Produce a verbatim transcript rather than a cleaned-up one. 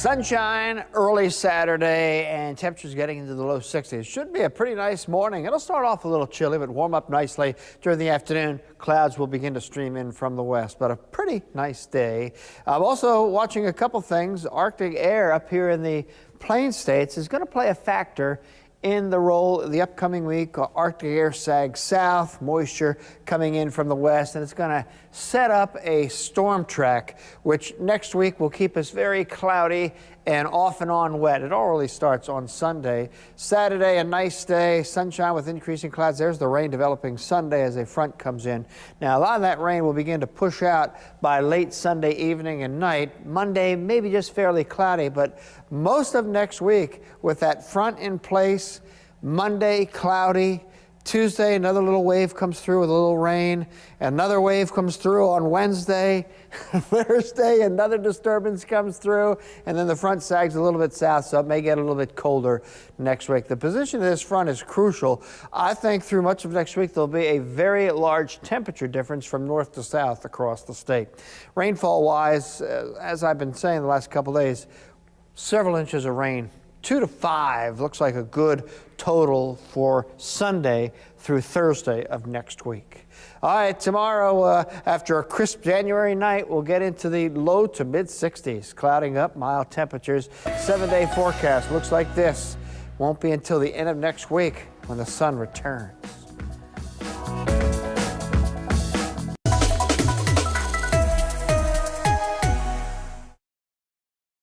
Sunshine early Saturday and temperatures getting into the low sixties. Should be a pretty nice morning. It'll start off a little chilly but warm up nicely during the afternoon. Clouds will begin to stream in from the west, but a pretty nice day. I'm also watching a couple things. Arctic air up here in the plain states is going to play a factor in the role the upcoming week. Arctic air sags south, moisture coming in from the west, and it's going to set up a storm track, which next week will keep us very cloudy and off and on wet. It all really starts on Sunday. Saturday, a nice day, sunshine with increasing clouds. There's the rain developing Sunday as a front comes in. Now, a lot of that rain will begin to push out by late Sunday evening and night. Monday, maybe just fairly cloudy, but most of next week with that front in place, Monday, cloudy. Tuesday, another little wave comes through with a little rain. Another wave comes through on Wednesday. Thursday, another disturbance comes through. And then the front sags a little bit south, so it may get a little bit colder next week. The position of this front is crucial. I think through much of next week, there'll be a very large temperature difference from north to south across the state. Rainfall-wise, uh, as I've been saying the last couple days, several inches of rain. Two to five looks like a good total for Sunday through Thursday of next week. All right, tomorrow, uh, after a crisp January night, we'll get into the low to mid sixties, clouding up, mild temperatures. Seven-day forecast looks like this. Won't be until the end of next week when the sun returns.